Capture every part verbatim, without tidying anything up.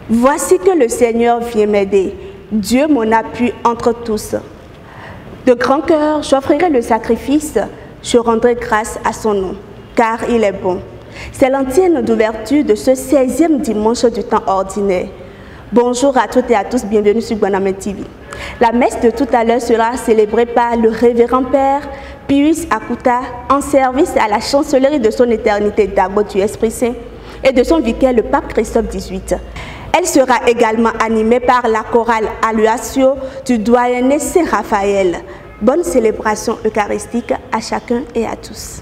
Voici que le Seigneur vient m'aider, Dieu mon appui entre tous. De grand cœur, j'offrirai le sacrifice, je rendrai grâce à son nom, car il est bon. C'est l'antienne d'ouverture de ce seizième dimanche du temps ordinaire. Bonjour à toutes et à tous, bienvenue sur Guaname T V. La messe de tout à l'heure sera célébrée par le révérend Père Pius Akuta en service à la chancellerie de son éternité Dagbo du Esprit Saint et de son vicaire le pape Christophe dix-huit. Elle sera également animée par la chorale Alluatio du doyenné Saint-Raphaël. Bonne célébration eucharistique à chacun et à tous.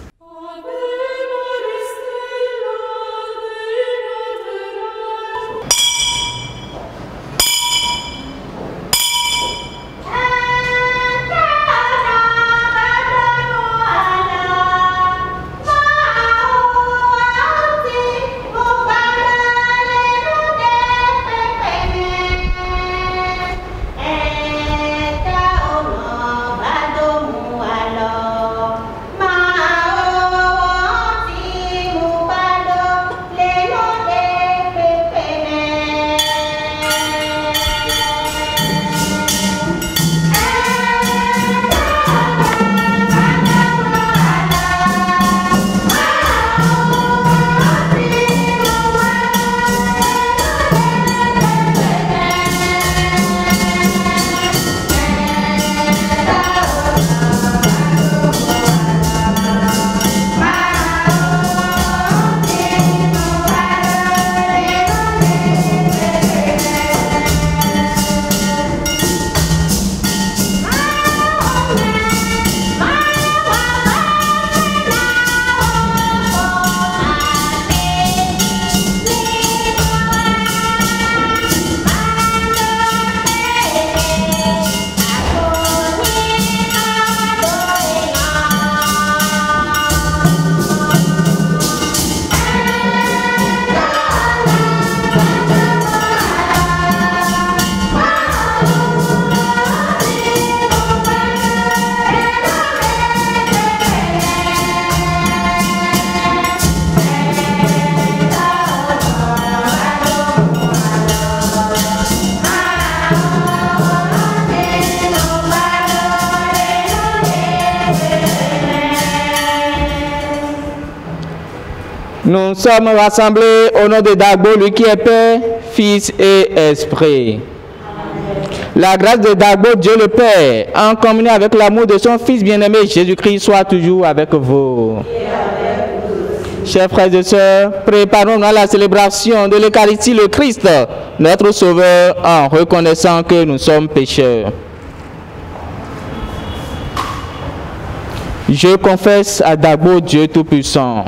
Nous sommes rassemblés au nom de Dagbo, lui qui est Père, Fils et Esprit. Amen. La grâce de Dagbo, Dieu le Père, en communion avec l'amour de son Fils bien-aimé Jésus-Christ, soit toujours avec vous. Et avec vous. Chers frères et sœurs, préparons-nous à la célébration de l'Eucharistie, le Christ, notre Sauveur, en reconnaissant que nous sommes pécheurs. Je confesse à Dagbo, Dieu Tout-Puissant,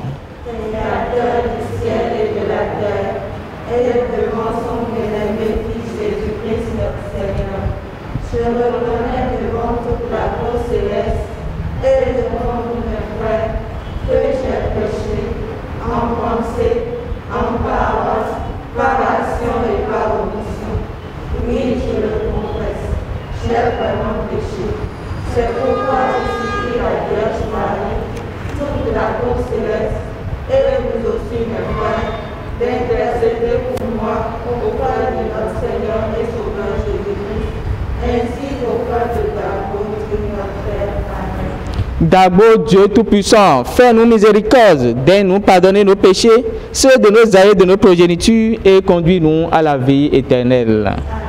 c'est pourquoi je supplie la Vierge Marie, toute la cour céleste, et vous aussi, mes frères, d'intercéder pour moi auprès de notre Seigneur et Sauveur Jésus-Christ, ainsi qu'auprès de Dagbo, Dieu notre Père. Amen. Dagbo, Dieu Tout-Puissant, fais-nous miséricorde, donne-nous pardonner nos péchés, ceux de nos aïeux, de nos progénitures, et conduis-nous à la vie éternelle. Amen.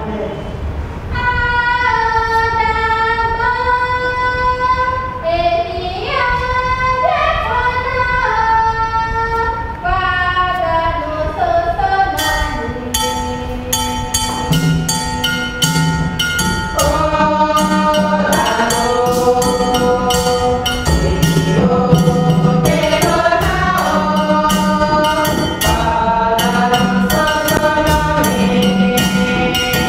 Amen.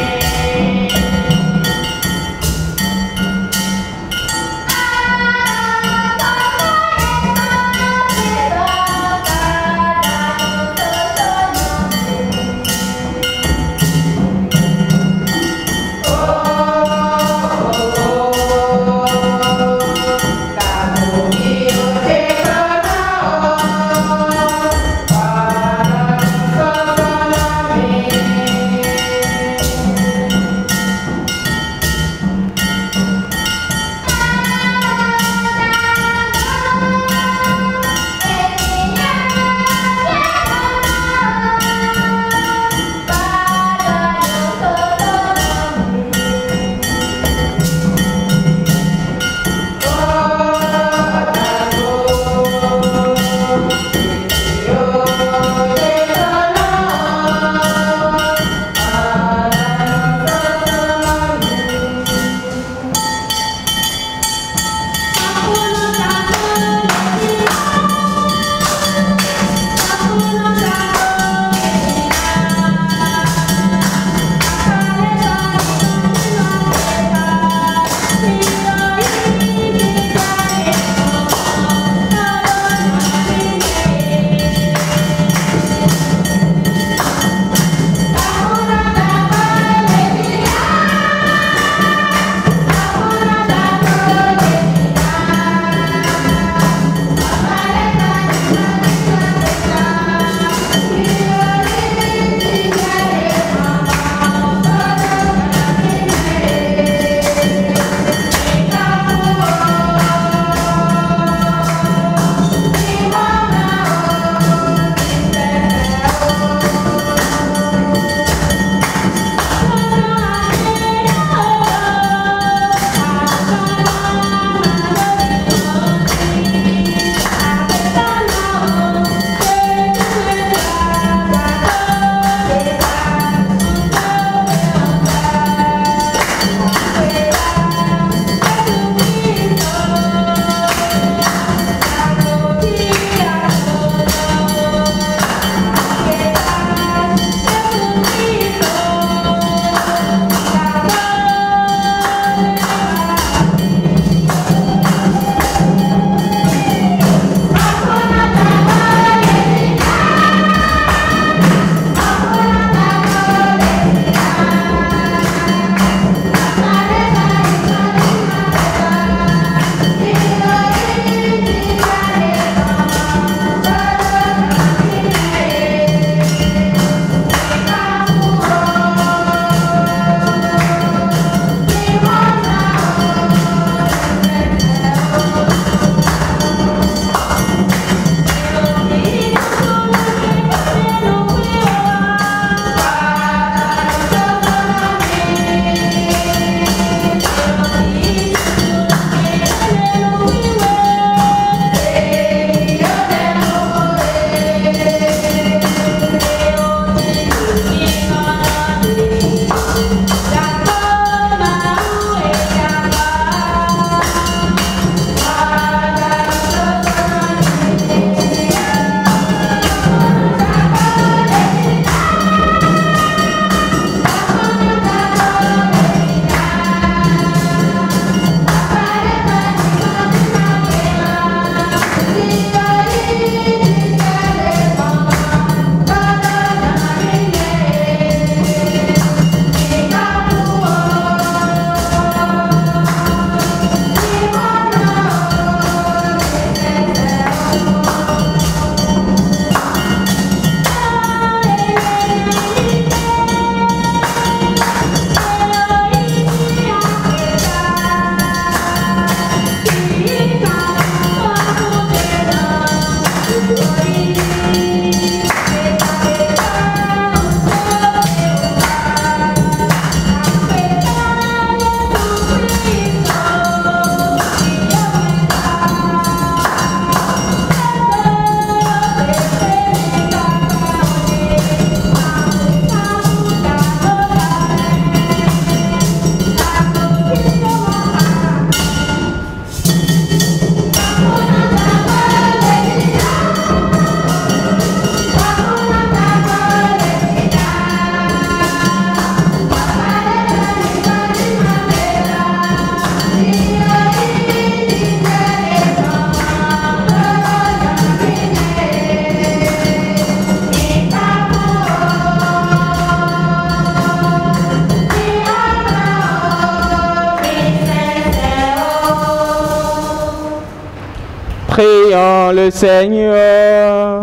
Prions le Seigneur.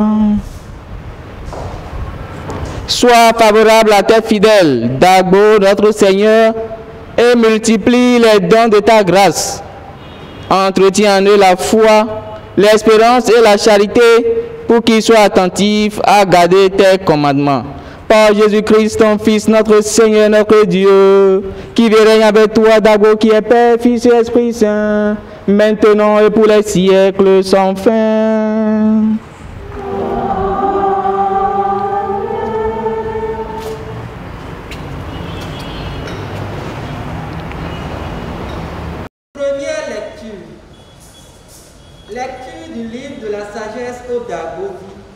Sois favorable à tes fidèles, Dagbo, notre Seigneur, et multiplie les dons de ta grâce. Entretiens en eux la foi, l'espérance et la charité pour qu'ils soient attentifs à garder tes commandements. Par Jésus-Christ, ton Fils, notre Seigneur, notre Dieu, qui vit règne avec toi, Dagbo, qui est Père, Fils et Esprit Saint, maintenant et pour les siècles sans fin. Première lecture. Lecture du livre de la sagesse au Dagbo,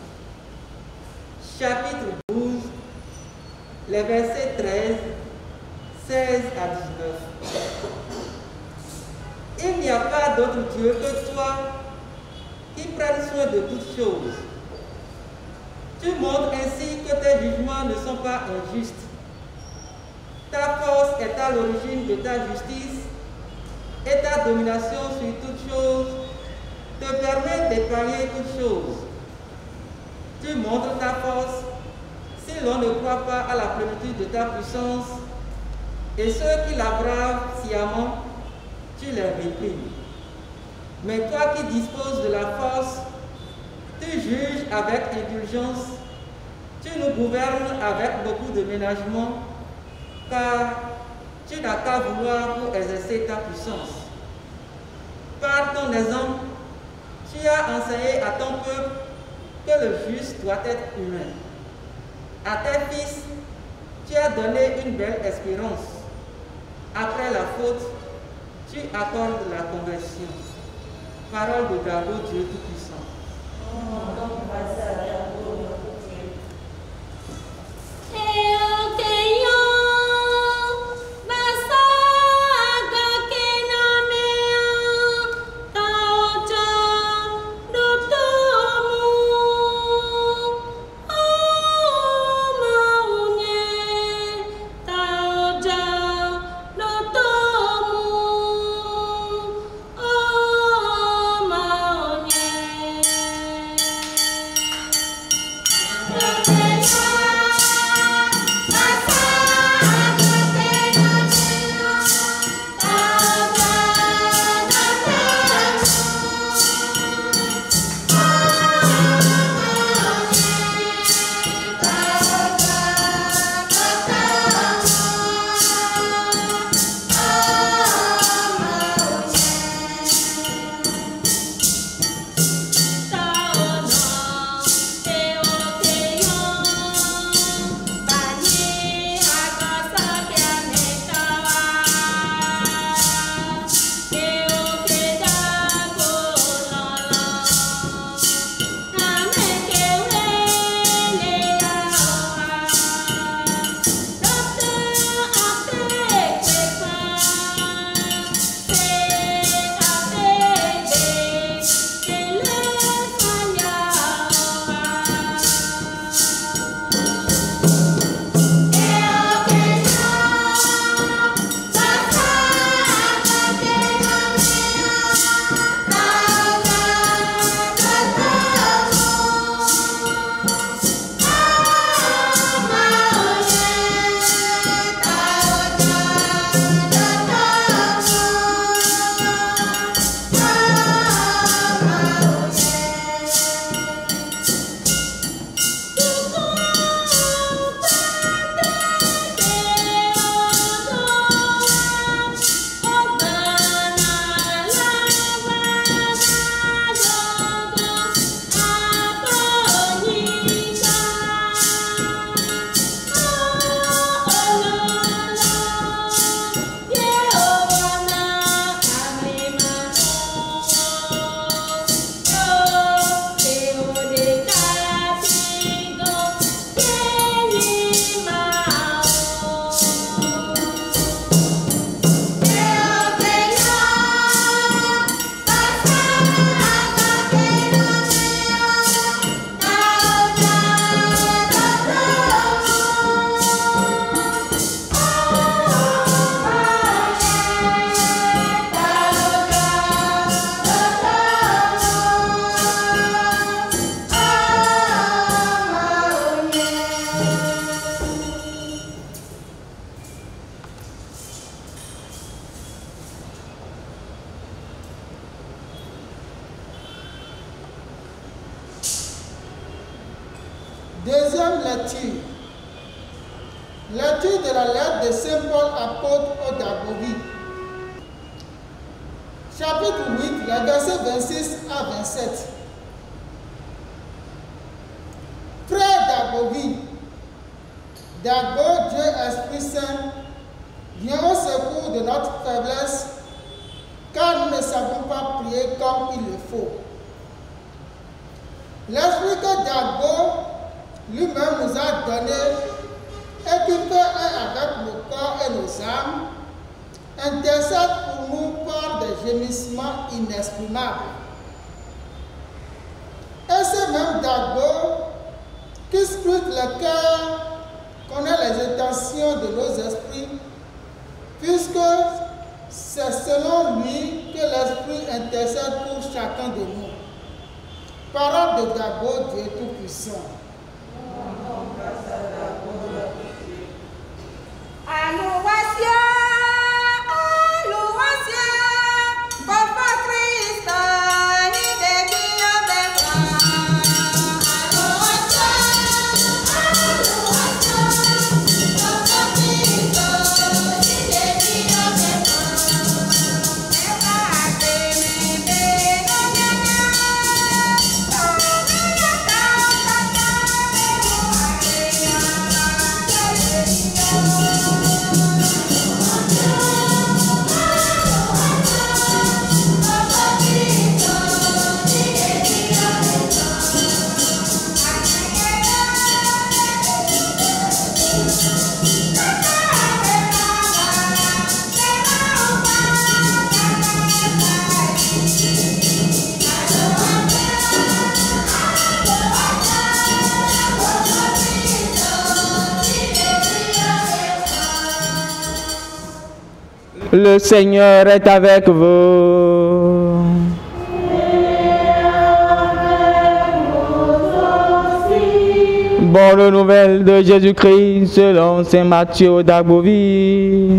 chapitre douze, les versets treize, seize à dix-neuf. Il n'y a pas d'autre Dieu que toi qui prenne soin de toutes choses. Tu montres ainsi que tes jugements ne sont pas injustes. Ta force est à l'origine de ta justice et ta domination sur toutes choses te permet d'épargner toutes choses. Tu montres ta force si l'on ne croit pas à la plénitude de ta puissance, et ceux qui la bravent sciemment, tu les réprimes. Mais toi qui disposes de la force, tu juges avec indulgence, tu nous gouvernes avec beaucoup de ménagement, car tu n'as qu'à vouloir pour exercer ta puissance. Par ton exemple, tu as enseigné à ton peuple que le juste doit être humain. À tes fils, tu as donné une belle espérance. Après la faute, tu accordes la conversion. Parole de Dagbo, Dieu Tout-Puissant. lecture. Lecture de la lettre de Saint Paul apôtre aux Dagovis. Chapitre huit, les versets vingt-six à vingt-sept. Frère Dagovis, Dago, Dieu Esprit Saint, viens au secours de notre faiblesse, car nous ne savons pas prier comme il le faut. L'esprit que Dago lui-même nous a donné et qui fait un avec le corps et nos âmes, intercède pour nous par des gémissements inexprimables. Et c'est même Dago qui scrute le cœur, connaît les intentions de nos esprits, puisque c'est selon lui que l'Esprit intercède pour chacun de nous. Parole de Dago, Dieu Tout-Puissant. Allouation, allouation, Papa Christ, ni de Dieu bénévent. Allouation, allouation, Papa Christ, ni de Dieu bénévent. Et va t'aimer, bénévent. Le Seigneur est avec vous. Bonne nouvelle de Jésus-Christ selon saint Matthieu d'Agboville.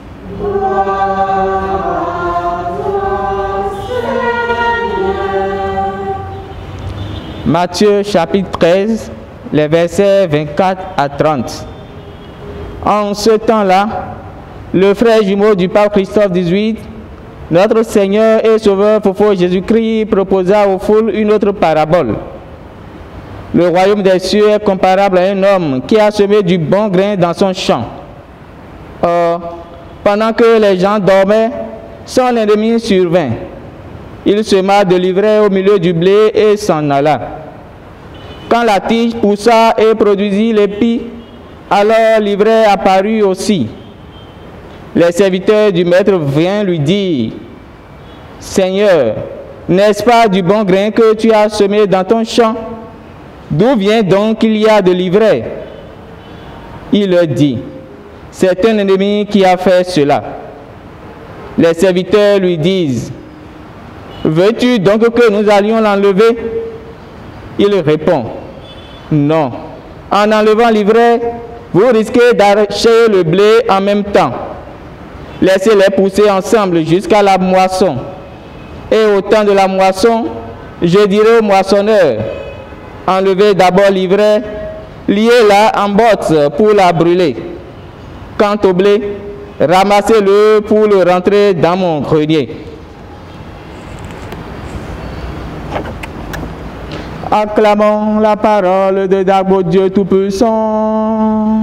Matthieu chapitre treize, les versets vingt-quatre à trente. En ce temps-là, le frère jumeau du pape Christophe dix-huit, notre Seigneur et Sauveur Fofo Jésus-Christ, proposa aux foules une autre parabole. Le royaume des cieux est comparable à un homme qui a semé du bon grain dans son champ. Or, pendant que les gens dormaient, son ennemi survint. Il sema de l'ivraie au milieu du blé et s'en alla. Quand la tige poussa et produisit l'épi, alors l'ivraie apparut aussi. Les serviteurs du maître vinrent lui dire: Seigneur, n'est-ce pas du bon grain que tu as semé dans ton champ? D'où vient donc qu'il y a de l'ivraie? Il leur dit: c'est un ennemi qui a fait cela. Les serviteurs lui disent: veux-tu donc que nous allions l'enlever? Il répond: non. En enlevant l'ivraie, vous risquez d'arracher le blé en même temps. Laissez-les pousser ensemble jusqu'à la moisson. Et au temps de la moisson, je dirai au moissonneur: enlevez d'abord l'ivraie, liez-la en bottes pour la brûler. Quant au blé, ramassez-le pour le rentrer dans mon grenier. Acclamons la parole de Dago, Dieu Tout-Puissant.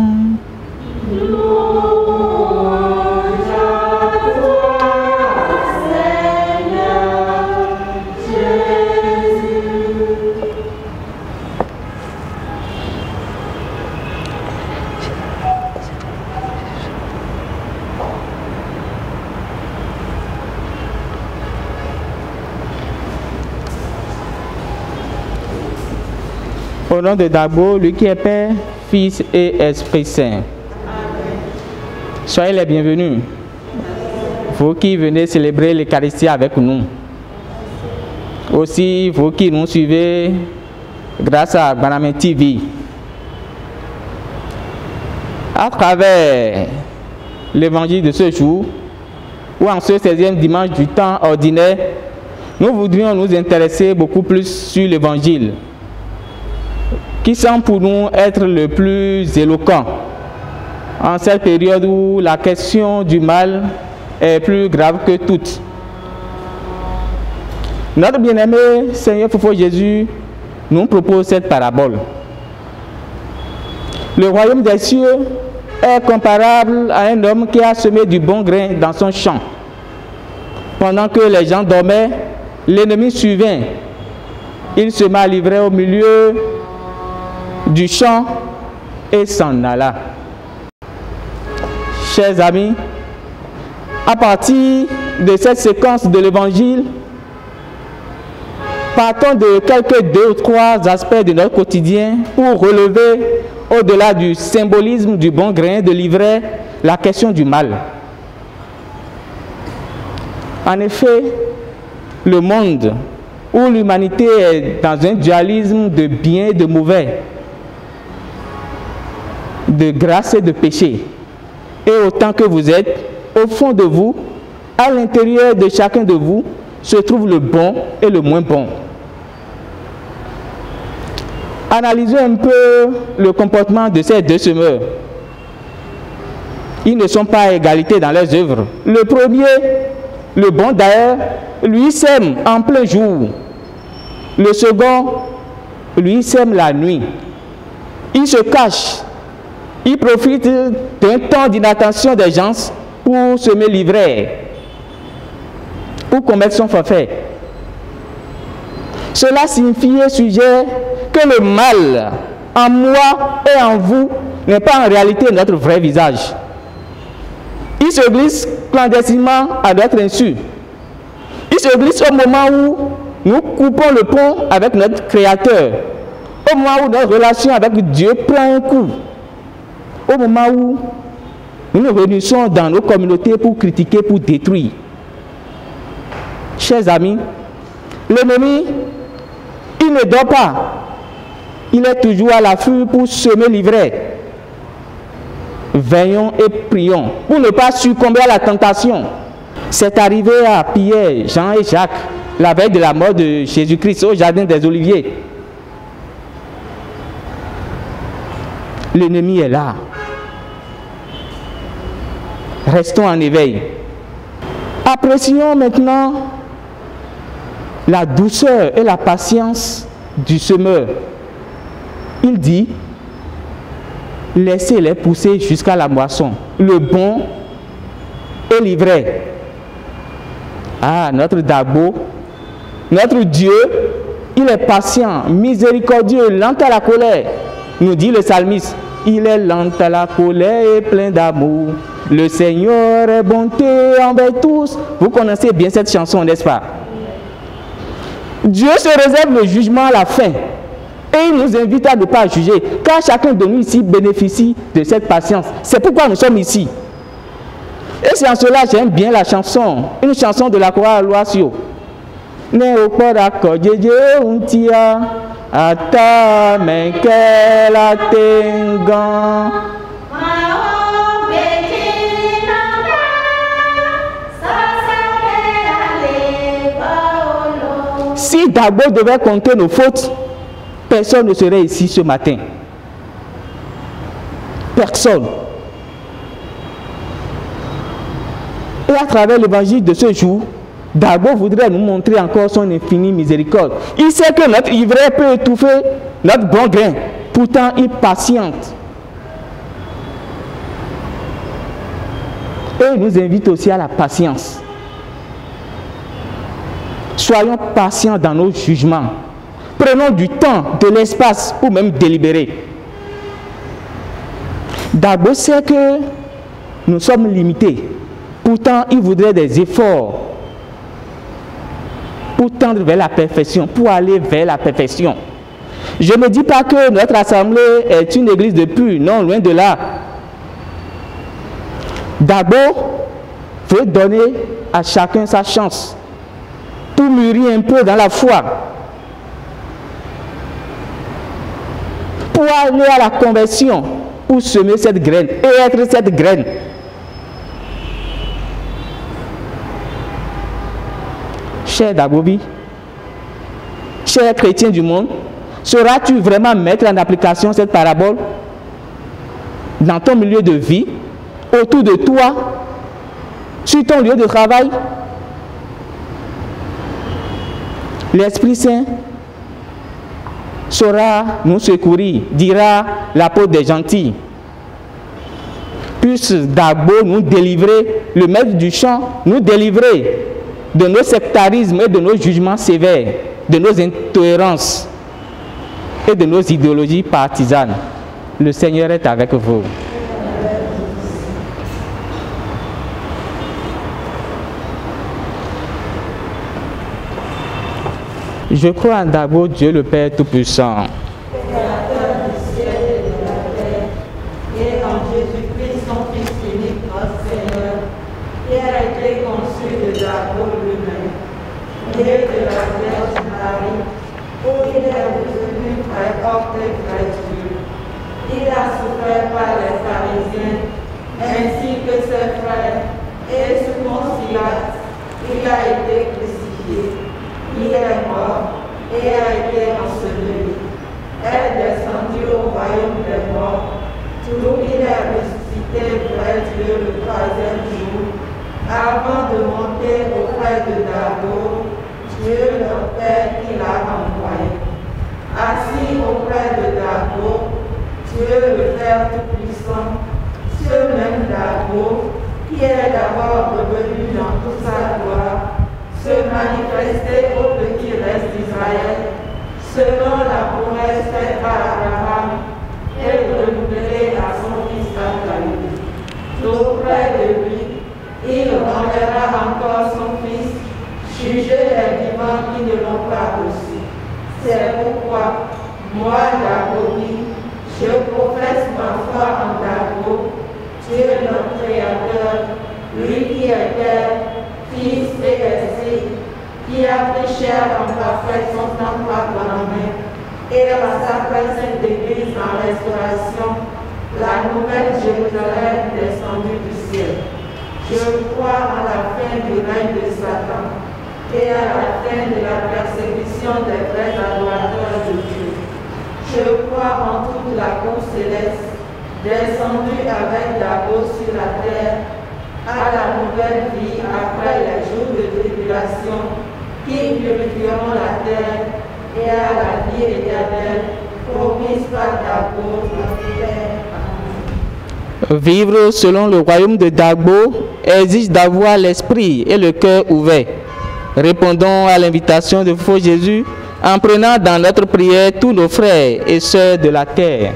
Au nom de Dago, lui qui est Père, Fils et Esprit Saint. Amen. Soyez les bienvenus, vous qui venez célébrer l'Eucharistie avec nous. Aussi, vous qui nous suivez grâce à Baname T V. À travers l'évangile de ce jour, ou en ce seizième dimanche du temps ordinaire, nous voudrions nous intéresser beaucoup plus sur l'évangile. qui semble pour nous être le plus éloquent en cette période où la question du mal est plus grave que toute. Notre bien-aimé Seigneur Fofo Jésus nous propose cette parabole. Le royaume des cieux est comparable à un homme qui a semé du bon grain dans son champ. Pendant que les gens dormaient, l'ennemi survint. Il se mit à livrer au milieu du champ et s'en alla. Chers amis, à partir de cette séquence de l'évangile, partons de quelques deux ou trois aspects de notre quotidien pour relever, au-delà du symbolisme du bon grain de l'ivraie, la question du mal. En effet, le monde où l'humanité est dans un dualisme de bien et de mauvais, de grâce et de péché, et autant que vous êtes, au fond de vous, à l'intérieur de chacun de vous, se trouve le bon et le moins bon. Analysons un peu le comportement de ces deux semeurs. Ils ne sont pas à égalité dans leurs œuvres. Le premier, le bon d'ailleurs, lui sème en plein jour. Le second, lui sème la nuit. Il se cache. Il profite d'un temps d'inattention des gens pour semer l'ivraie, pour commettre son forfait. Cela signifie, sujet, que le mal en moi et en vous n'est pas en réalité notre vrai visage. Il se glisse clandestinement à notre insu. Il se glisse au moment où nous coupons le pont avec notre Créateur, au moment où notre relation avec Dieu prend un coup, au moment où nous nous réunissons dans nos communautés pour critiquer, pour détruire. Chers amis, l'ennemi, il ne dort pas. Il est toujours à l'affût pour semer l'ivraie. Veillons et prions pour ne pas succomber à la tentation. C'est arrivé à Pierre, Jean et Jacques, la veille de la mort de Jésus-Christ au jardin des Oliviers. L'ennemi est là. Restons en éveil. Apprécions maintenant la douceur et la patience du semeur. Il dit, laissez-les pousser jusqu'à la moisson. Le bon et l'ivraie. Ah, notre Dagbo, notre Dieu, il est patient, miséricordieux, lent à la colère. Nous dit le psalmiste, il est lent à la colère et plein d'amour. Le Seigneur est bonté envers tous. Vous connaissez bien cette chanson, n'est-ce pas? Dieu se réserve le jugement à la fin. Et il nous invite à ne pas juger, car chacun de nous ici bénéficie de cette patience. C'est pourquoi nous sommes ici. Et c'est en cela que j'aime bien la chanson, une chanson de la chorale Loisio. Ne opora kodjeje untia ata menkela tengan. Si Dagbo devait compter nos fautes, personne ne serait ici ce matin. Personne. Et à travers l'évangile de ce jour, Dagbo voudrait nous montrer encore son infinie miséricorde. Il sait que notre ivraie peut étouffer notre bon grain. Pourtant, il patiente. Et il nous invite aussi à la patience. Soyons patients dans nos jugements. Prenons du temps, de l'espace pour même délibérer. Dagbo sait que nous sommes limités. Pourtant, il voudrait des efforts pour tendre vers la perfection, pour aller vers la perfection. Je ne dis pas que notre assemblée est une église de pur, non, loin de là. Dagbo veut donner à chacun sa chance pour mûrir un peu dans la foi, pour aller à la conversion, pour semer cette graine et être cette graine. Chers Dagbobi, chers chrétiens du monde, Sauras-tu vraiment mettre en application cette parabole dans ton milieu de vie, autour de toi, sur ton lieu de travail? L'Esprit Saint saura nous secourir, dira l'apôtre des gentils. Puisse Dagbo nous délivrer, le maître du chant, nous délivrer de nos sectarismes et de nos jugements sévères, de nos intolérances et de nos idéologies partisanes. Le Seigneur est avec vous. Je crois en Dagbo, Dieu le Père Tout-Puissant. Créateur du ciel et de la terre, et en Jésus-Christ, son Fils unique, notre Seigneur, qui a été conçu de Dagbo lui-même, né de la Vierge Marie, où il est devenu très porté créature. Il a souffert par les pharisiens, ainsi que ses frères, et sous Ponce il a été crucifié. Il est mort et a été enseveli. Est descendu au royaume des morts, d'où il est ressuscité près Dieu le troisième jour, avant de monter auprès de Dagbo, Dieu le Père qui l'a envoyé. Assis auprès de Dagbo, Dieu le Père Tout-Puissant, ce même Dagbo, qui est d'abord revenu dans toute sa gloire, se manifester au petit reste d'Israël, selon la promesse faite par Abraham, et renouvelée à son fils David. Auprès de lui, il enverra encore son fils, juger les vivants qui ne l'ont pas reçu. C'est pourquoi, moi, Dagbo, je professe ma foi en Dagbo, Dieu notre Créateur, lui qui est Père, Fils et Esprit, qui a pris chair en parfait son temps par la main, et à sa présente Église en restauration, la nouvelle Jérusalem descendue du ciel. Je crois en la fin du règne de Satan et à la fin de la persécution des vrais adorateurs de Dieu. Je crois en toute la cour céleste, descendue avec Dagbo sur la terre, à la nouvelle vie après les jours de tribulation qui purifieront la terre, et à la vie éternelle promise par Dagbo, notre Père. Vivre selon le royaume de Dagbo exige d'avoir l'esprit et le cœur ouverts. Répondons à l'invitation de faux Jésus en prenant dans notre prière tous nos frères et sœurs de la terre.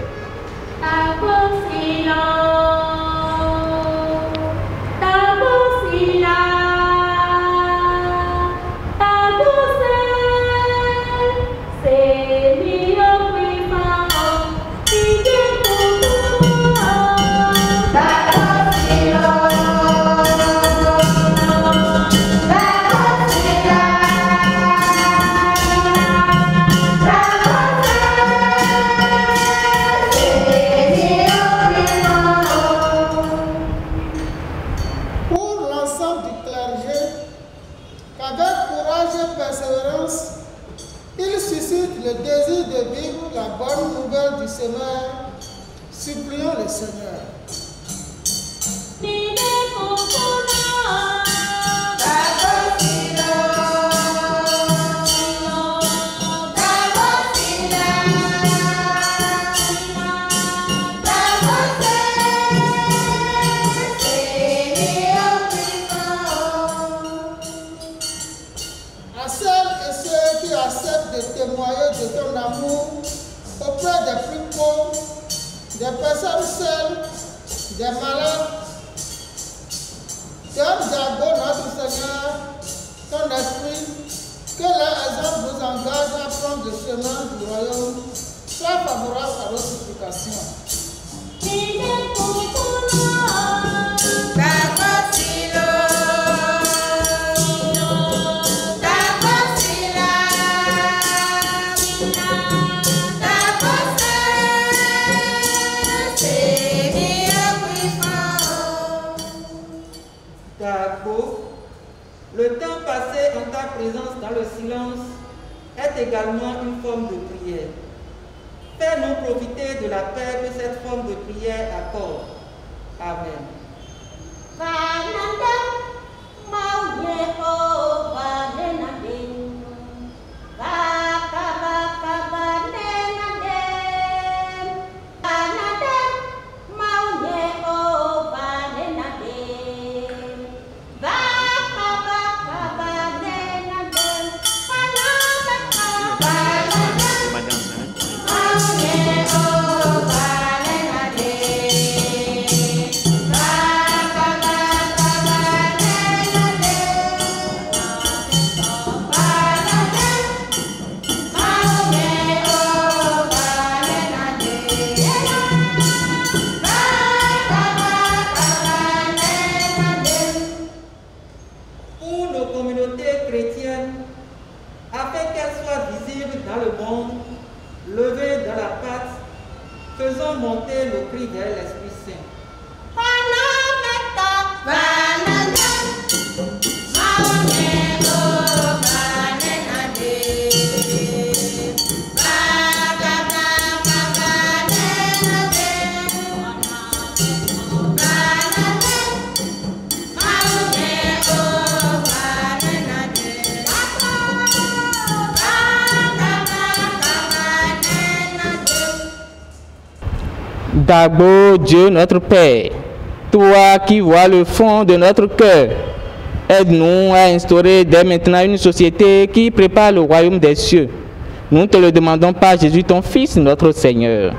Supplions le Seigneur. À celles et ceux qui acceptent de témoigner de ton amour auprès des plus pauvres, des personnes seules, des malades, donne Dagbo notre Seigneur, ton esprit, que leur exemple vous engage à prendre le chemin du royaume, soit favorable à vos supplications. Le temps passé en ta présence dans le silence est également une forme de prière. Fais-nous profiter de la paix que cette forme de prière accorde. Amen. Dagbo, Dieu notre Père, toi qui vois le fond de notre cœur, aide-nous à instaurer dès maintenant une société qui prépare le royaume des cieux. Nous te le demandons par Jésus, ton Fils, notre Seigneur.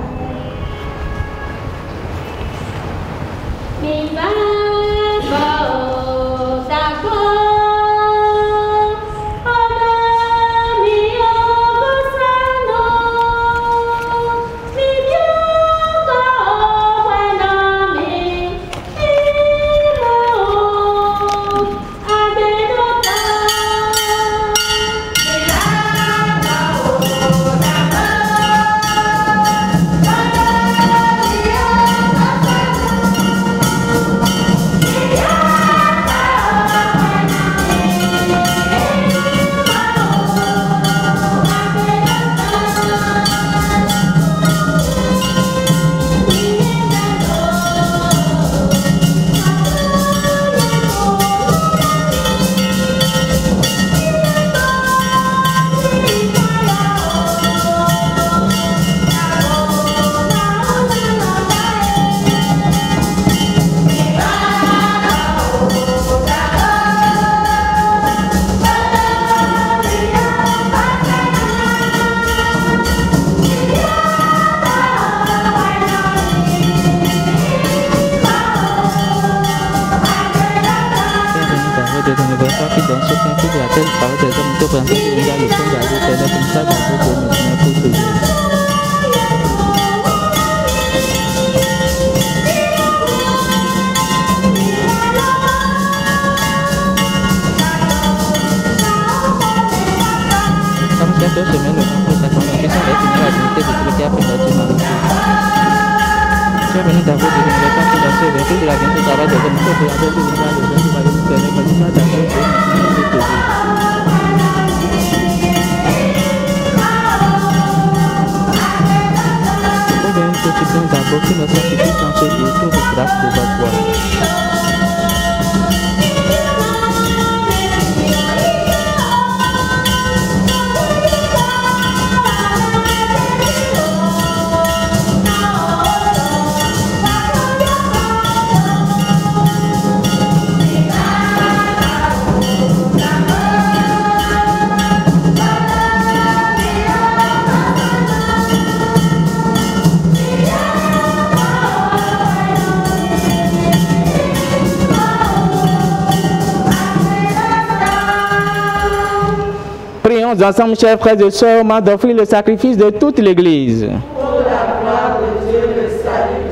Ensemble, chers frères et sœurs, d'offrir le sacrifice de toute l'Église. Pour la gloire de Dieu, le salut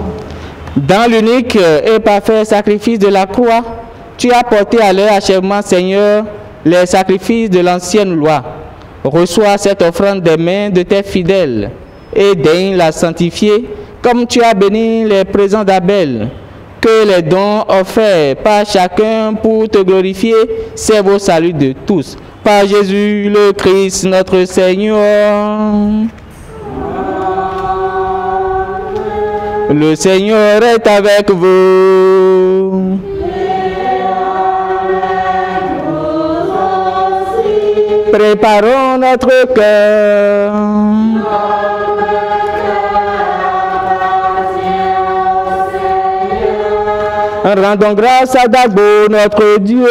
du monde. Dans l'unique et parfait sacrifice de la croix, tu as porté à leur achèvement, Seigneur, les sacrifices de l'ancienne loi. Reçois cette offrande des mains de tes fidèles et daigne la sanctifier, comme tu as béni les présents d'Abel. Que les dons offerts par chacun pour te glorifier servent au salut de tous. Par Jésus le Christ, notre Seigneur. Amen. Le Seigneur est avec vous. Préparons notre cœur. Rendons grâce à Dagbo, notre Dieu.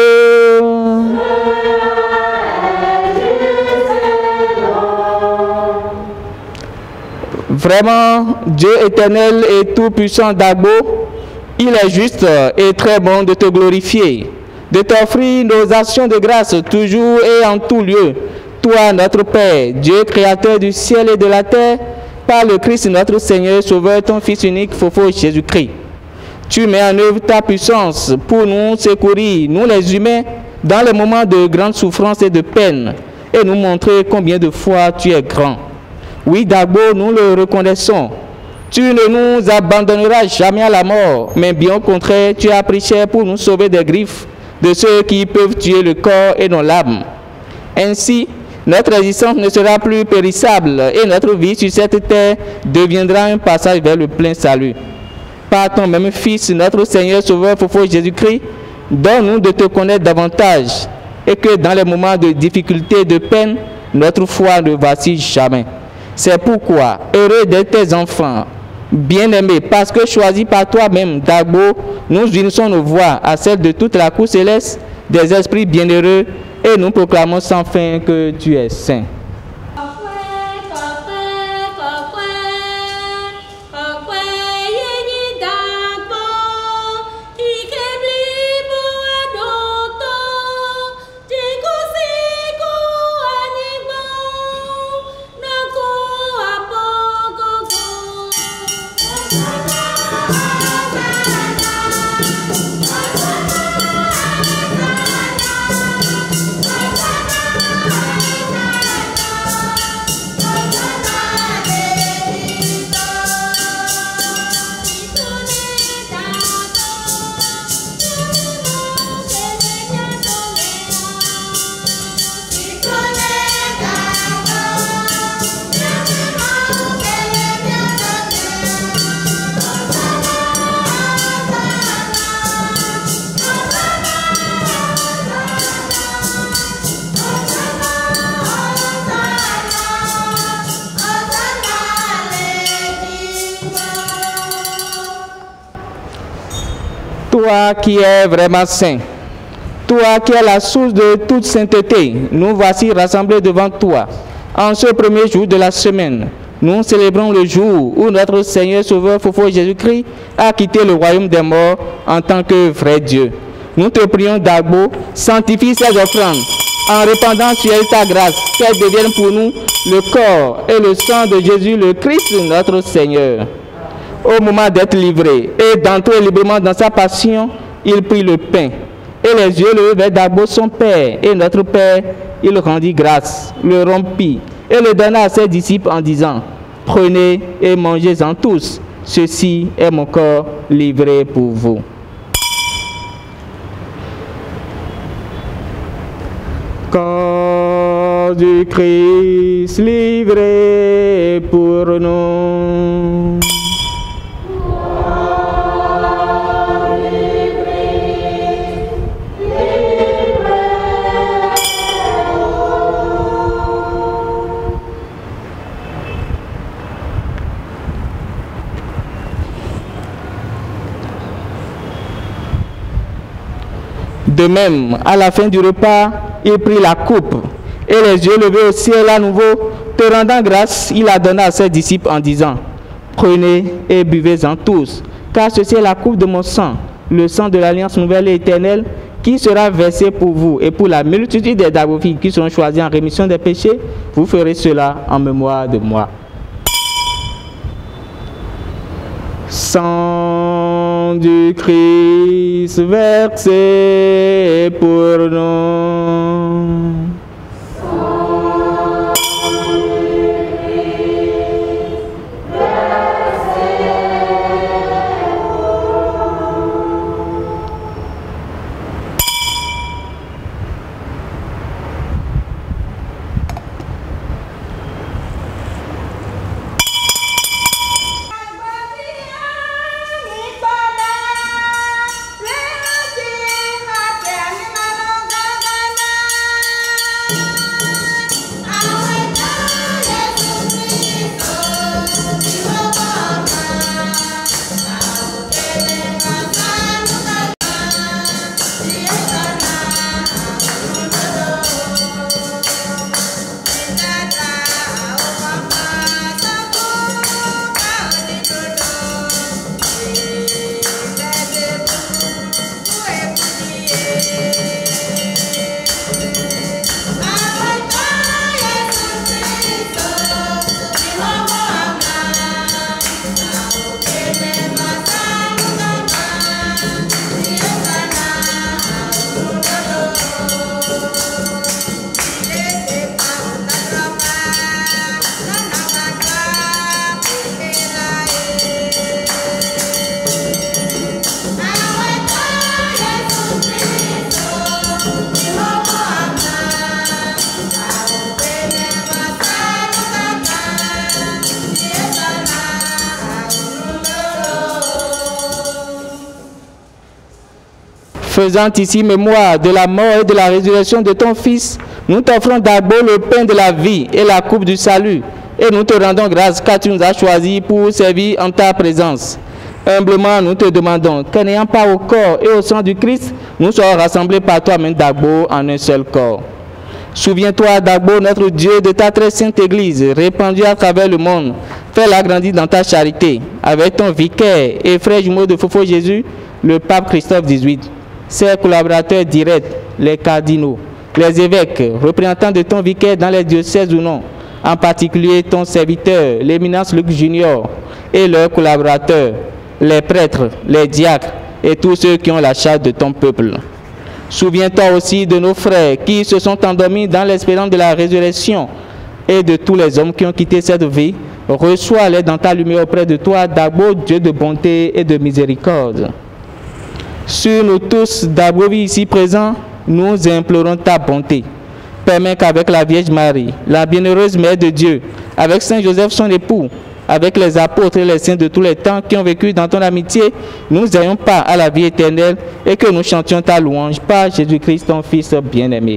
Vraiment, Dieu éternel et tout-puissant Dagbo, il est juste et très bon de te glorifier, de t'offrir nos actions de grâce toujours et en tout lieu. Toi, notre Père, Dieu créateur du ciel et de la terre, par le Christ notre Seigneur, Sauveur, ton Fils unique, Fofo Jésus-Christ. Tu mets en œuvre ta puissance pour nous secourir, nous les humains, dans les moments de grande souffrance et de peine, et nous montrer combien de fois tu es grand. Oui, Dagbo, nous le reconnaissons. Tu ne nous abandonneras jamais à la mort, mais bien au contraire, tu as pris cher pour nous sauver des griffes de ceux qui peuvent tuer le corps et non l'âme. Ainsi, notre existence ne sera plus périssable et notre vie sur cette terre deviendra un passage vers le plein salut. Par ton même Fils, notre Seigneur Sauveur Fofo Jésus-Christ, donne-nous de te connaître davantage et que dans les moments de difficulté et de peine, notre foi ne vacille jamais. C'est pourquoi, heureux d'être tes enfants, bien-aimés, parce que choisis par toi-même, Dagbo, nous unissons nos voix à celles de toute la cour céleste des esprits bienheureux et nous proclamons sans fin que tu es saint. Toi qui es vraiment saint, toi qui es la source de toute sainteté, nous voici rassemblés devant toi. En ce premier jour de la semaine, nous célébrons le jour où notre Seigneur Sauveur Fofo Jésus-Christ a quitté le royaume des morts en tant que vrai Dieu. Nous te prions, Dagbo, sanctifie ces offrandes en répandant sur elle ta grâce, qu'elle devienne pour nous le corps et le sang de Jésus le Christ, notre Seigneur. Au moment d'être livré et d'entrer librement dans sa passion, il prit le pain et les yeux levés vers Dagbo son Père et notre Père, il rendit grâce, le rompit et le donna à ses disciples en disant: prenez et mangez-en tous, ceci est mon corps livré pour vous. Corps du Christ livré pour nous. De même, à la fin du repas, il prit la coupe et les yeux levés au ciel à nouveau, te rendant grâce, il la donna à ses disciples en disant: prenez et buvez-en tous, car ceci est la coupe de mon sang, le sang de l'alliance nouvelle et éternelle, qui sera versé pour vous et pour la multitude des Dagbophiles qui seront choisis en rémission des péchés. Vous ferez cela en mémoire de moi. Sang du Christ versé pour nous. Faisant ici mémoire de la mort et de la résurrection de ton Fils, nous t'offrons d'abord le pain de la vie et la coupe du salut, et nous te rendons grâce car tu nous as choisis pour servir en ta présence. Humblement, nous te demandons que n'ayant pas au corps et au sang du Christ, nous soyons rassemblés par toi-même, Dagbo, en un seul corps. Souviens-toi, Dagbo, notre Dieu, de ta très sainte Église, répandue à travers le monde. Fais-la grandir dans ta charité, avec ton vicaire et frère jumeau de Fofo Jésus, le pape Christophe dix-huit, ses collaborateurs directs, les cardinaux, les évêques, représentants de ton vicaire dans les diocèses ou non, en particulier ton serviteur, l'éminence Luc Junior, et leurs collaborateurs, les prêtres, les diacres et tous ceux qui ont la charge de ton peuple. Souviens-toi aussi de nos frères qui se sont endormis dans l'espérance de la résurrection et de tous les hommes qui ont quitté cette vie. Reçois-les dans ta lumière auprès de toi, Dagbo, Dieu de bonté et de miséricorde. Sur nous tous, Dagbo ici présents, nous implorons ta bonté. Permets qu'avec la Vierge Marie, la bienheureuse Mère de Dieu, avec Saint Joseph son époux, avec les apôtres et les saints de tous les temps qui ont vécu dans ton amitié, nous ayons part à la vie éternelle et que nous chantions ta louange par Jésus-Christ, ton Fils bien-aimé.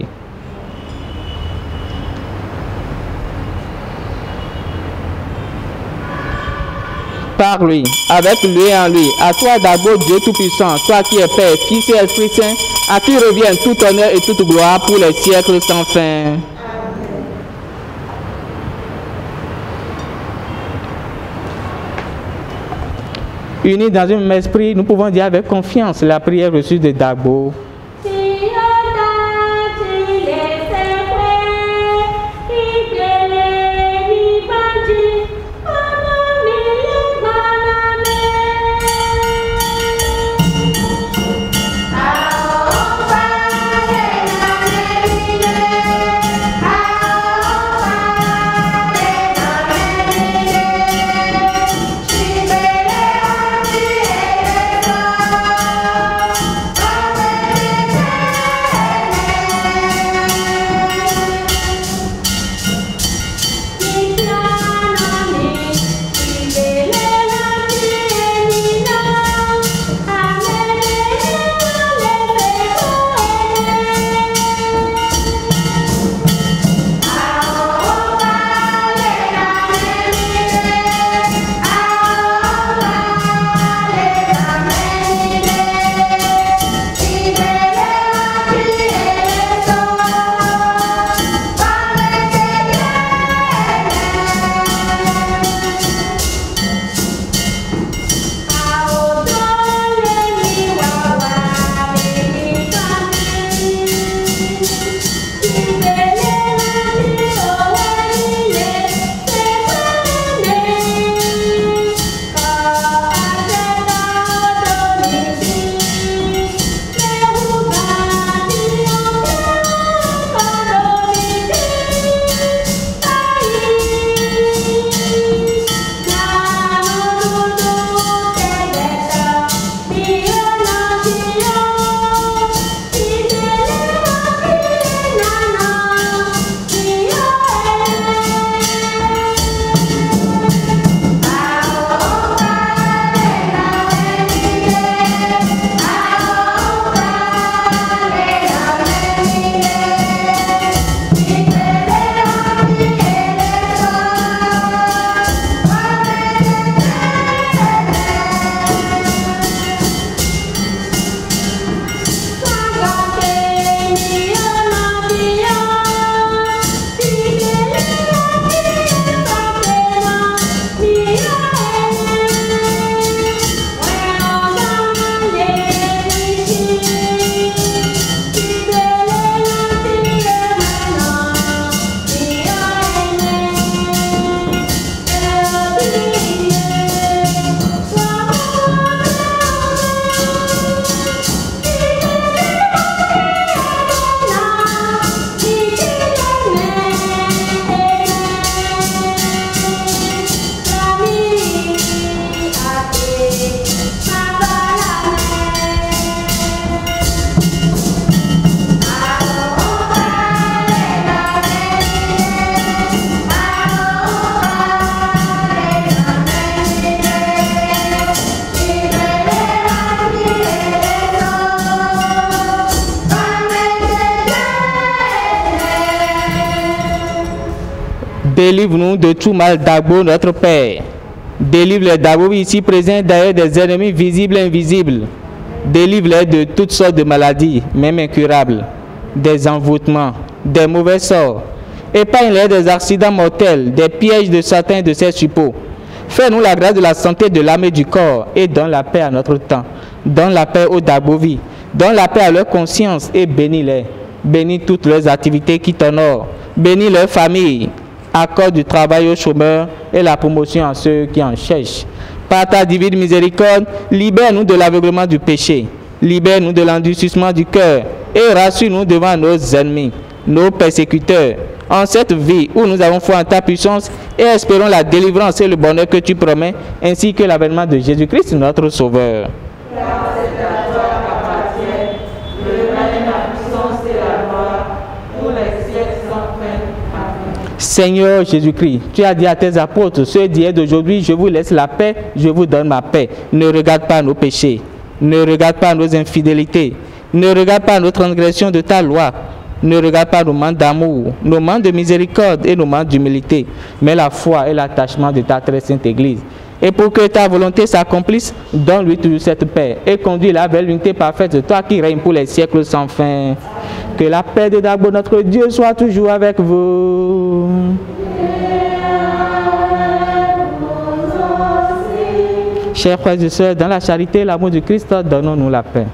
Par lui, avec lui et en lui, à toi d'abord Dieu Tout-Puissant, toi qui es Père, Fils et Esprit Saint, à qui revient tout honneur et toute gloire pour les siècles sans fin. Unis dans un même esprit, nous pouvons dire avec confiance la prière reçue de Dagbo. Délivre-nous de tout mal, Dagbo, notre Père. Délivre les Dagbo ici présents d'ailleurs des ennemis visibles et invisibles. Délivre-les de toutes sortes de maladies, même incurables, des envoûtements, des mauvais sorts. Épargne-les des accidents mortels, des pièges de Satan et de ses suppôts. Fais-nous la grâce de la santé de l'âme et du corps et donne la paix à notre temps. Donne la paix aux Dagbovi. Donne la paix à leur conscience et bénis-les. Bénis toutes leurs activités qui t'honorent. Bénis leurs familles. Accorde du travail aux chômeurs et la promotion à ceux qui en cherchent. Par ta divine miséricorde, libère-nous de l'aveuglement du péché. Libère-nous de l'endurcissement du cœur et rassure-nous devant nos ennemis, nos persécuteurs. En cette vie où nous avons foi en ta puissance et espérons la délivrance et le bonheur que tu promets, ainsi que l'avènement de Jésus-Christ, notre Sauveur. Seigneur Jésus-Christ, tu as dit à tes apôtres, ce d'hier d'aujourd'hui, je vous laisse la paix, je vous donne ma paix. Ne regarde pas nos péchés, ne regarde pas nos infidélités, ne regarde pas nos transgressions de ta loi, ne regarde pas nos manques d'amour, nos manques de miséricorde et nos manques d'humilité, mais la foi et l'attachement de ta très sainte Église. Et pour que ta volonté s'accomplisse, donne-lui toujours cette paix et conduis-la vers l'unité parfaite de toi qui règne pour les siècles sans fin. Que la paix de Dagbo, notre Dieu, soit toujours avec vous. Chers frères et sœurs, dans la charité et l'amour du Christ, donnons-nous la paix.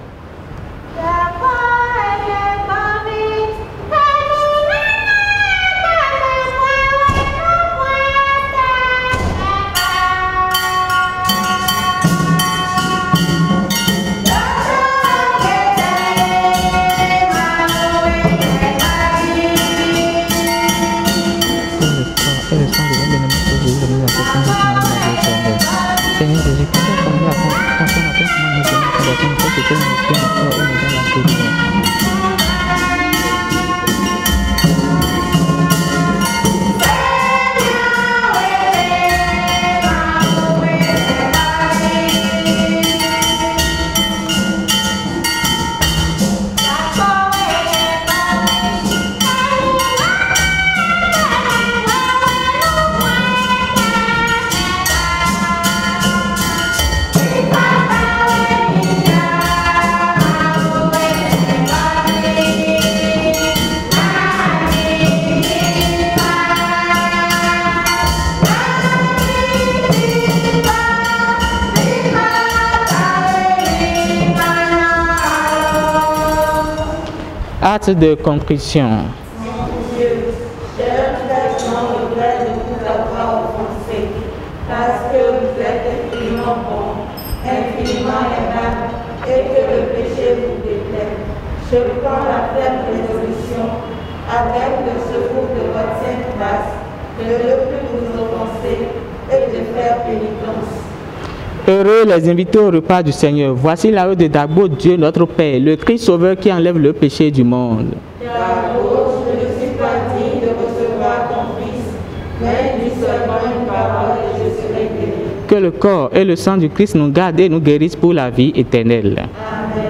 Acte de contrition. Mon Dieu, j'ai un traitement regret de vous avoir offensé, parce que vous êtes infiniment bon, infiniment aimable, et que le péché vous déplaît. Je prends la ferme résolution, avec le secours de votre sainte grâce, de ne plus vous offenser et de faire pénitence. Heureux les invités au repas du Seigneur. Voici la rue de Dagbo, Dieu notre Père, le Christ Sauveur qui enlève le péché du monde. Dagbo, je ne suis pas digne de recevoir ton Fils, mais dis seulement une parole et je serai guéri. Que le corps et le sang du Christ nous gardent et nous guérissent pour la vie éternelle. Amen.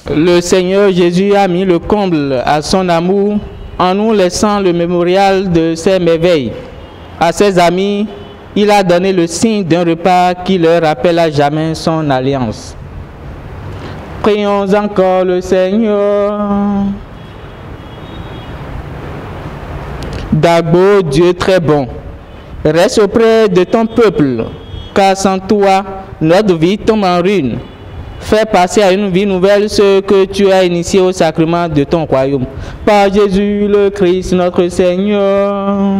Le Seigneur Jésus a mis le comble à son amour en nous laissant le mémorial de ses merveilles. À ses amis, il a donné le signe d'un repas qui leur rappelle à jamais son alliance. Prions encore le Seigneur. Dagbo, Dieu très bon, reste auprès de ton peuple, car sans toi, notre vie tombe en ruine. Fais passer à une vie nouvelle ce que tu as initié au sacrement de ton royaume. Par Jésus le Christ, notre Seigneur.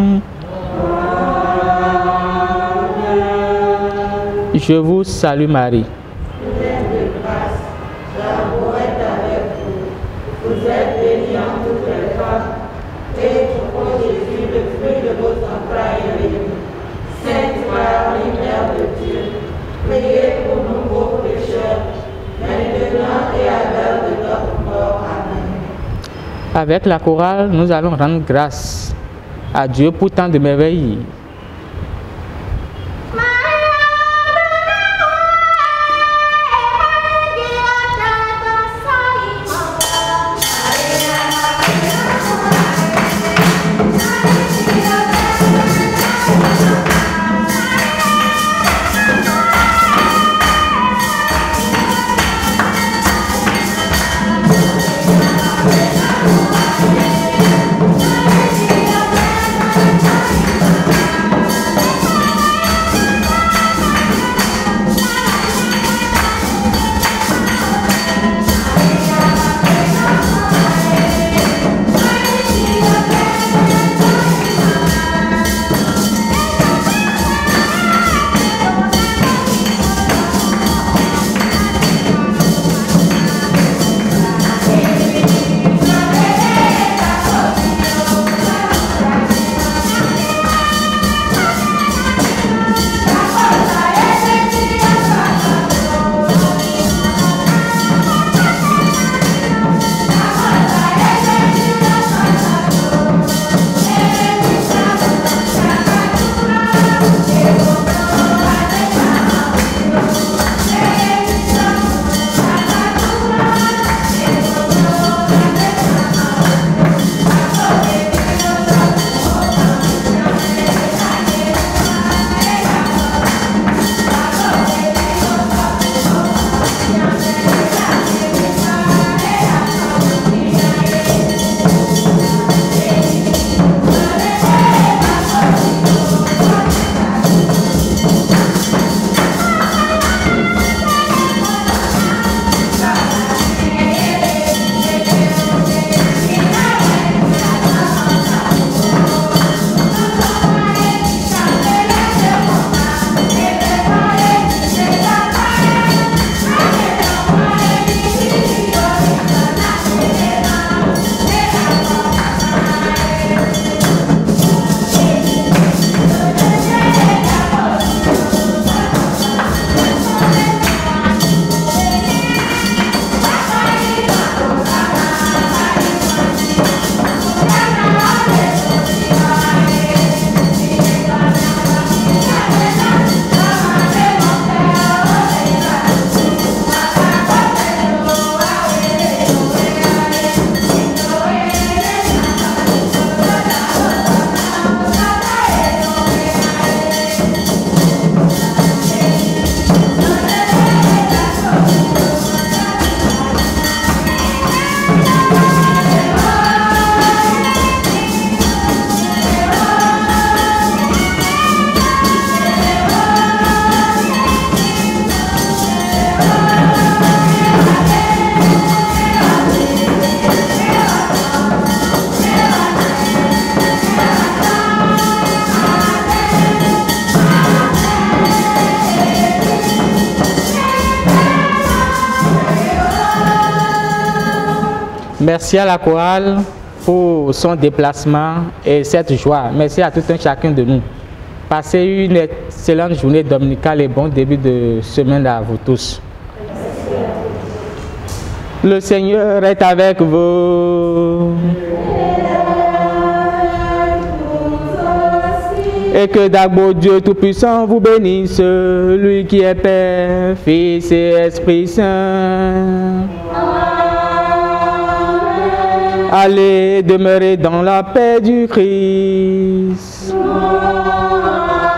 Je vous salue Marie. Vous êtes de grâce, l'amour est avec vous. Vous êtes bénie entre toutes les femmes, et ô Jésus, le fruit de vos entrailles est béni. Sainte Marie, Mère de Dieu, priez pour nous pauvres pécheurs, maintenant et à l'heure de notre mort. Amen. Avec la chorale, nous allons rendre grâce à Dieu pour tant de merveilles. Merci à la chorale pour son déplacement et cette joie. Merci à tout un chacun de nous. Passez une excellente journée dominicale et bon début de semaine à vous tous. Le Seigneur est avec vous. Et que Dagbo Dieu Tout-Puissant vous bénisse, lui qui est Père, Fils et Esprit Saint. Amen. Allez demeurer dans la paix du Christ. Gloire